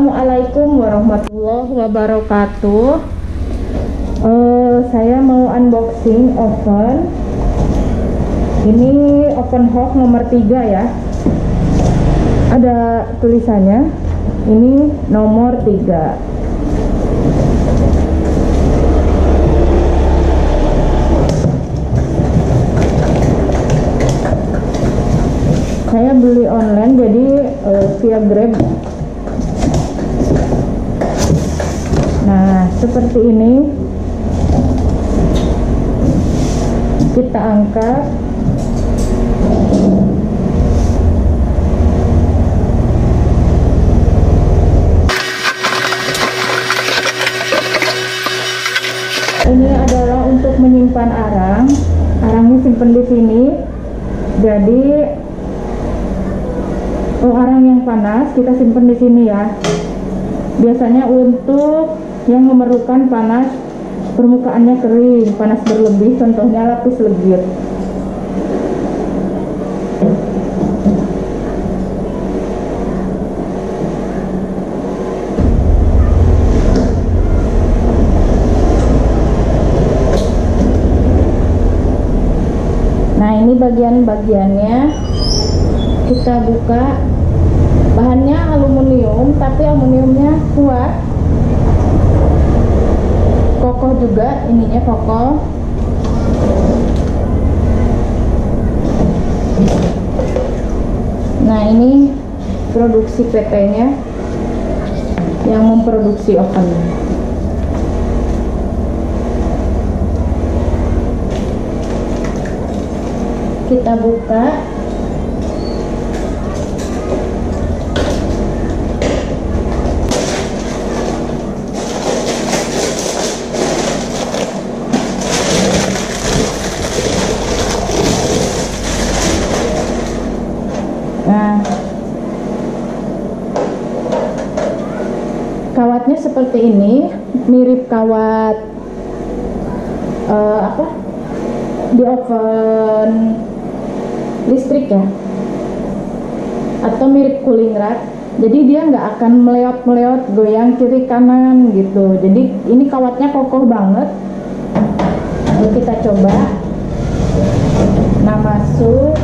Assalamualaikum warahmatullahi wabarakatuh. Saya mau unboxing oven. Ini oven hob nomor 3 ya. Ada tulisannya. Ini nomor 3. Saya beli online, jadi via Grab. Nah, seperti ini. Kita angkat. Ini adalah untuk menyimpan arang. Arangnya simpan di sini. Jadi arang yang panas kita simpan di sini ya. Biasanya untuk yang memerlukan panas permukaannya kering, panas berlebih, contohnya lapis legit. Nah, ini bagian-bagiannya. Kita buka. Bahannya aluminium, tapi aluminiumnya kuat, kokoh juga, ininya kokoh. Nah, ini produksi PT-nya yang memproduksi oven. Kita buka. Nah, kawatnya seperti ini, mirip kawat di oven listrik ya, atau mirip cooling rod. Jadi dia nggak akan meleot-meleot, goyang kiri kanan gitu. Jadi ini kawatnya kokoh banget. Lalu kita coba. Nah, masuk.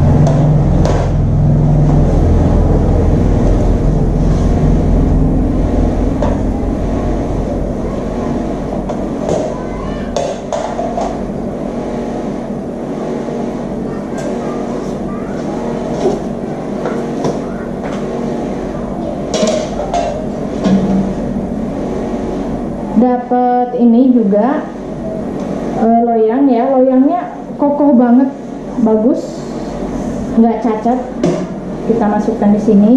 Dapat ini juga loyang ya, loyangnya kokoh banget, bagus, nggak cacat. Kita masukkan di sini.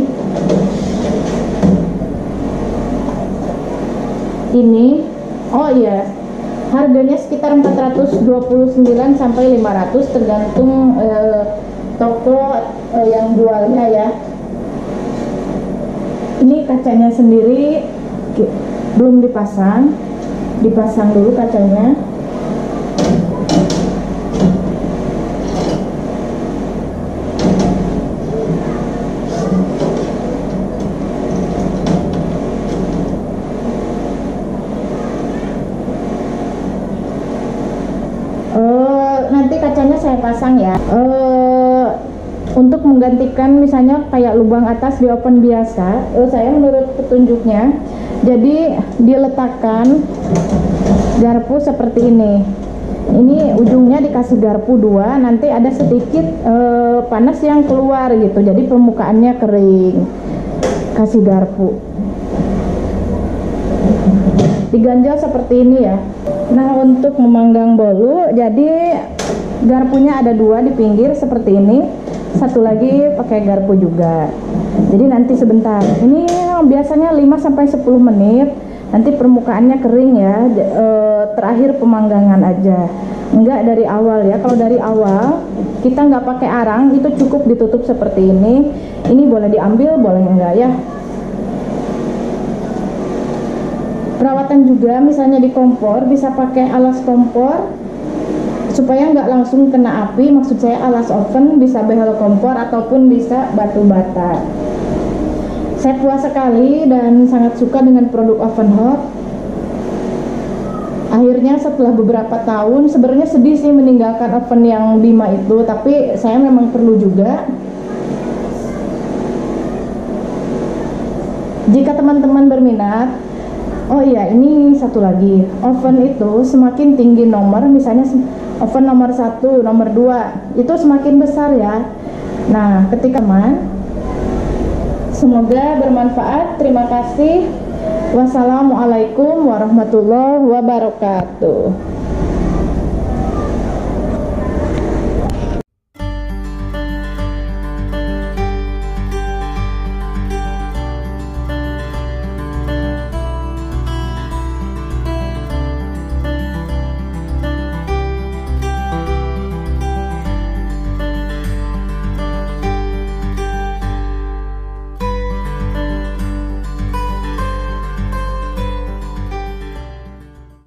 Ini, oh iya, harganya sekitar 429 sampai 500 tergantung toko yang jualnya ya. Ini kacanya sendiri belum dipasang dulu kacanya. Nanti kacanya saya pasang ya. Untuk menggantikan misalnya kayak lubang atas di oven biasa, saya menurut petunjuknya, jadi diletakkan garpu seperti ini. Ini ujungnya dikasih garpu 2, nanti ada sedikit panas yang keluar gitu, jadi permukaannya kering. Kasih garpu. Diganjal seperti ini ya. Nah, untuk memanggang bolu, jadi garpunya ada 2 di pinggir seperti ini. Satu lagi pakai garpu juga. Jadi nanti sebentar. Ini biasanya 5 sampai 10 menit. Nanti permukaannya kering ya. Terakhir pemanggangan aja. Enggak dari awal ya. Kalau dari awal kita nggak pakai arang, itu cukup ditutup seperti ini. Ini boleh diambil, boleh enggak ya. Perawatan juga misalnya di kompor bisa pakai alas kompor supaya nggak langsung kena api. Maksud saya alas oven, bisa behel kompor ataupun bisa batu bata. Saya puas sekali dan sangat suka dengan produk oven hob. Akhirnya setelah beberapa tahun, sebenarnya sedih sih meninggalkan oven yang Bima itu, tapi saya memang perlu juga. Jika teman-teman berminat, oh iya, ini satu lagi, oven itu semakin tinggi nomor, misalnya oven nomor 1, nomor 2, itu semakin besar ya. Nah, ketika semoga bermanfaat. Terima kasih. Wassalamualaikum warahmatullahi wabarakatuh.